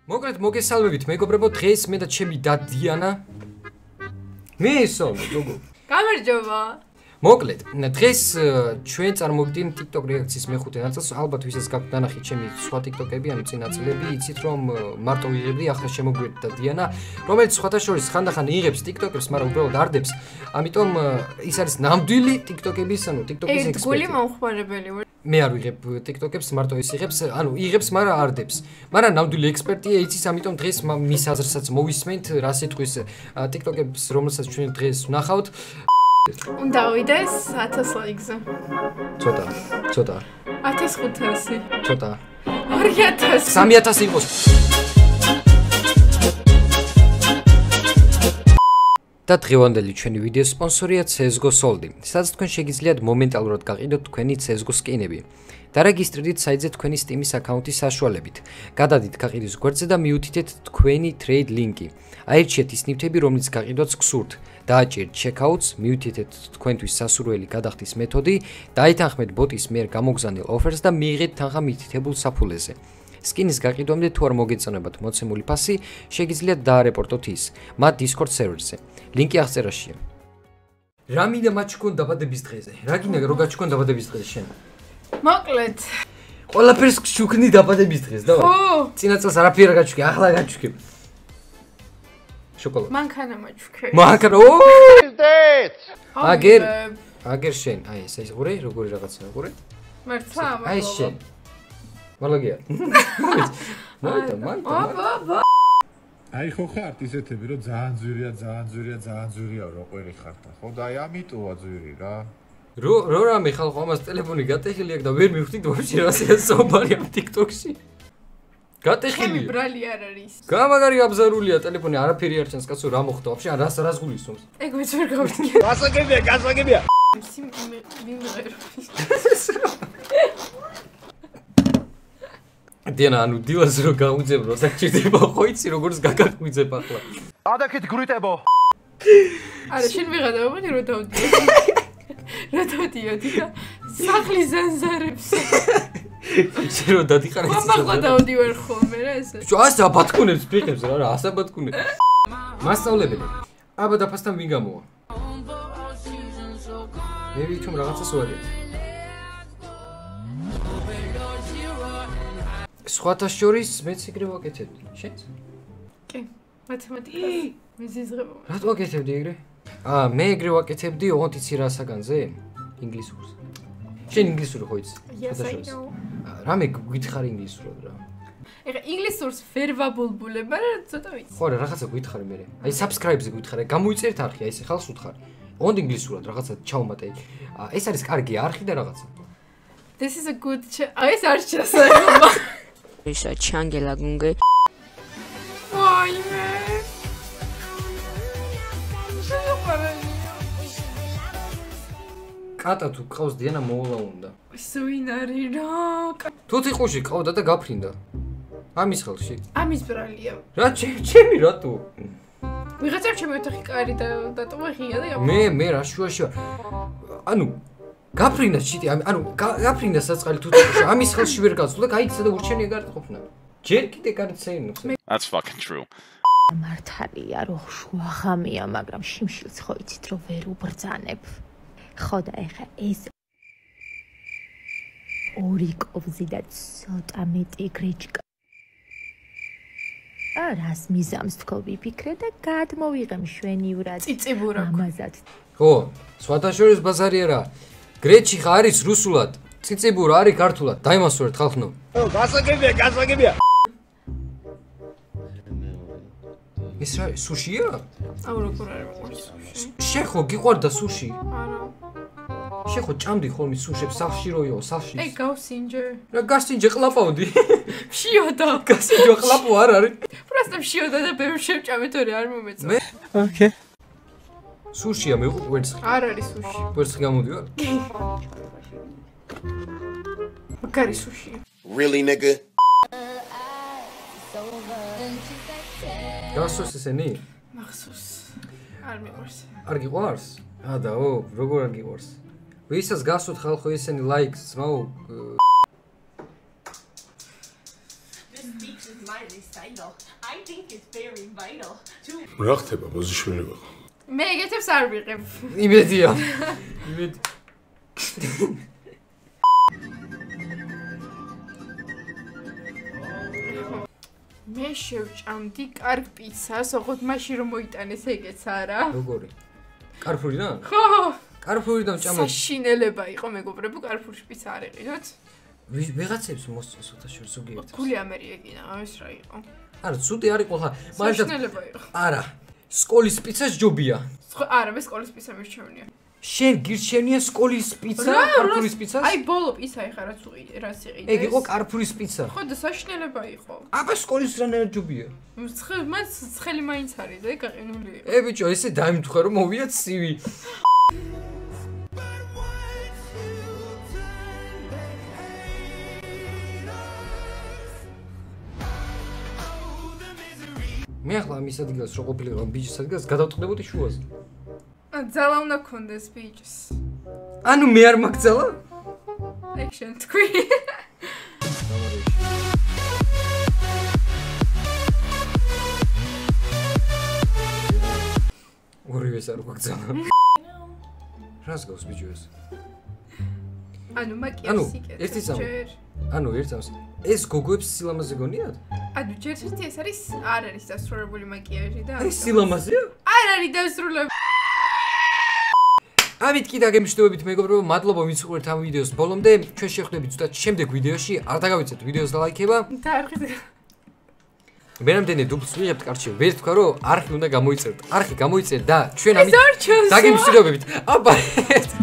მოკლედ მოგესალმებით მეგობრებო, დღეს მე და ჩემი და დიანა მისო, გოგო. გამარჯობა. მოკლედ, დღეს ჩვენ წარმოვიდგენ TikTok რეაქციის მეხუთე ნაწილს, ალბათ ვისაც გაქვთ დანახი ჩემი სხვა TikTok-ები, ანუ წინა წლები, იცით რომ მარტო ვიღებდი, ახლა შემოგვიერთდა და დიანა, რომელიც სხვათა შორის ხანდახან იღებს TikTok-ებს, მაგრამ უბრალოდ არდებს. ამიტომ ის არის ნამდვილი TikTok-ების, ანუ TikTok-ის ექსპერტი. ერთგული მომხმარებელი ვარ. მე არ ვიღებ TikTok-ებს, მარტო ის იღებს, ანუ იღებს, მაგრამ არდებს. მაგრამ ნამდვილი ექსპერტია, იცის, ამიტომ დღეს მის აზრსაც მოვისმენთ, რა სიტყვის TikTok-ებს, რომელსაც ჩვენ დღეს ვნახავთ. უნდა ვიდეს 1000 ლაიქზე. ცოტა. 1500. ცოტა. 2000. 3000 იყოს. და დღევანდელი ჩვენი ვიდეოს სპონსორია CS:GO Soldi, სადაც თქვენ შეგიძლიათ მომენტალურად გაყიდოთ თქვენი CS:GO სკინები. დარეგისტრირდით საიტზე თქვენი Steam-ის აკაუნტის საშუალებით. გადადით გაყიდვის გვერდზე და მიუთითეთ თქვენი trade link-ი. აირჩიეთ ის ნივთები, რომლიც გაყიდვაც გსურთ. დააჭირეთ checkout-ს, მიუთითეთ თქვენთვის სასურველი გადახდის მეთოდი, დაითანხმეთ ბოტის მიერ გამოგზავნილ offers და მიიღეთ თანხა მითითებულ საფულეზე. სკინის გაყიდვამდე თუ არ მოგეწონებათ მოცემული ფასი, შეგიძლიათ დაარეპორტოთ ის, მათ Discord server-ზე. ლინკი აღწერაშია. რა მინდა მაჩქონ დაბადების დღეზე? რა გინდა რო გაჩქონ დაბადების დღეზე შენ? მოკლედ. ყველაფერს გჩუქნი დაბადების დღეს, და? ხო. წინა წელს არაფერ არ გაჩუქე, ახლა გაჩუქე. შოკოლადი. მანქანა მაჩუქე. მანქანა. აგერ შენ, აი ეს უყურე, როგორი რაღაცა უყურე? მართლა? აი შენ. მალაგია. მოვიდა. აი ხო ხართ ისეთები რომ ძალიან ძვირია რო ყვერი ხართ ხო და აი ამიტოა ძვირი რა რო რამე ხალხო ამას ტელეფონი გატეხილი აქვს და ვერ მივხვდით ვაფშე რასეა საუბარი ამ TikTok-ში. გატეხილი. ბრალი არ არის. გამაგარი აბზარულია ტელეფონი, არაფერი არ ჩანს კაცო, რა მოხდა ვაფშე, რას გულისხმობს? ეგ მეც ვერ გავიგე. გასაგებია. დიანა, ანუ დილას რო გაუძებ, რო საჭირდება, ხო იცი როგორც გაგაღვიძებ ახლა. ადაკეთ გრიტებო. არა, შენ ვიღადავდი რო დავდიოდი. რა დავდიოდი და სახლის ზანზარებს. შენ რო დადიყარ ეს. მამაყვა დავდივარ ხოლმე რა ესე. ბიჭო, ასე აბათქუნებს ფიქრებს რა, ასე აბათქუნებს. მასწავლებელი. აბა დაფასთან ვინ გამოვა? მე ვითომ რაღაცას ვარიეთ. სხვათა შორის მეც ეგრე ვაკეთებდი. შენც? კი, მათემატიკას მიზიზღებო. რატო ვაკეთებდი ეგრე? მე ეგრე ვაკეთებდი, ოღონდ იცი რა საგანზე? ინგლისურს. შენ ინგლისური ხო იცი? Yes, I know. რამე გითხარი ინგლისურად რა. ეხა ინგლისურს ვერ ვაბულბულებ, მაგრამ ცოტა ვიცი. ხო რა, რაღაცა გითხარი მე. აი subscribe-ზე გითხარი, გამოიწერეთ არხი, აი ესე ხალხს უთხარი. ოღონდ ინგლისურად რაღაცა ჩაუმატე. ეს არის კარგი არხი და რაღაცა. This is a good აი ეს არ შესაძლოა. ისა ჩანგელა გუნგე. ვაიმე. კატა თუ ყავს დიანა მოულა უნდა. სუინარი რა. თუთი ყუში ყავდა და გაფრინდა. ამის ხელში. ამის ბრალია. რა ჩემი რატო? ვიღაცამ ჩემი ოთახი კარი და დატოვა ღია და მე რა შუაში ვარ. ანუ გაფრინდა ჩიტი, ანუ გაფრინდა საწყალი თუთი ყუში. ამის ხელში ვერ გაცვლა, გაიცა და ურჩენია გარდყოფნა. ჯერ კიდე გარდცეინობს. That's fucking true. მართალია რომ შუაღამია, მაგრამ შიმშილს ხო იცით რომ ვერ უბრძანებ. ხო და ეხა ეს ორი კოვზი და ცოტა მეტი გრეჭკა. რას მიზამს თქო ვიფიქრე და გადმოვიღე მშვენივრად. წიწიბურა. ამაზად. ხო, სხვათა შორის ბაზარია რა. გრეჩი ხა არის რუსულად, წიწიბურა არის ქართულად. დაიმასურეთ ხალხნო. გასაგებია. ეს რა სუშია? აუ როგორ არის მოყვარს. შენ ხო გიყვარდა სუში? არა. შენ ხო ჭამდი ხოლმე სუშებს სახლში როიო, სახლში? ეგ გავსინჯე. რა გასინჯე ყლაპავდი? შიოდა. გასინჯო ყლაპო არ არის? просто შიოდა და ბევრ შევჭამე თორე არ მომეწონა. მე? ოკეი. სუშია მე ვერცხი. არ არის სუში. ვერცხი გამოდივარ? მაგარი სუში. Really nigga? გასოს ესენი? მახსოვს. არ მიყვარს. არ გიყვარს? დაო, როგორ არ გიყვარს? ვისაც გასვოთ ხალხო ესენი ლაიქს, ძმაო. რა ხდება ბოზიშვილი ვარ მე ეგეთებს არ ვიყებ. იმედია. იმედი. მე შევჭამდი კარგ პიცას, ოღონდ მაშინ რომ მოიტანეს ეგეც არა. როგორი? კარფურიდან? ხო. კარფურიდან ჭამო. საშინელება იყო მეგობრებო, კარფურში პიცა არ ეყიდოთ. ვიღაცებს მოსწონს ოთაშორ ზოგიერთს. გული ამერიკენა, ეს რა იყო? არა, ცუდი არ იყო ხა. საშინელება იყო. არა. სკოლის პიცას ჯობია. არა, მე სკოლის პიცა მირჩევნია. შენ გირჩევნია სკოლის პიცა, კარფურის პიცას? აი, ბოლო პიცა ეხა რაც იყიდეს. ეგ იყო კარფურის პიცა. ხო და საშინელება იყო. აბა სკოლის რანაირად ჯობია. მან ცხელი მაინც არის და გაყინული იყო. ბიჭო, ესე დაიმთხე რომ მოვიათ ცივი. მე ახლა ამის ადგილას რო ყოფილიყო ბიჭის ადგილას გადავტყდებოდი შუაზე. ძალა უნდა გქონდეს ბიჭს. ანუ მე არ მაგძალა? ექშენ თქვი. ორივეს არ გვაგძალა. რას გავს ბიჭო ეს? ანუ მაკიას იკეთებს. ერთი წამო. ანუ ერთ წამს. ეს გოგოებს სილამაზე გონიათ? ანუ ჯერ ერთი ეს არის არ არის დასრულებული მაკიაჟი და ეს სილამაზეა? არ არის დასრულებული. ამით კიდე გემშვიდობებით მეგობრებო, მადლობა ვინც უყურებთ ამ ვიდეოს ბოლომდე. ჩვენ შევხვდებით ზუსტად შემდეგ ვიდეოში. არ დაგავიწყეთ ვიდეოს და ლაიქება. და არ ხით. მე რამდენი დუბლს ვიღებთ, კარჩე, ვერ თქვა რომ არხი უნდა გამოიწეროთ. არხი გამოიწერეთ და ჩვენ ამით ეს არ ჩანს. დაგემშვიდობებით. აბა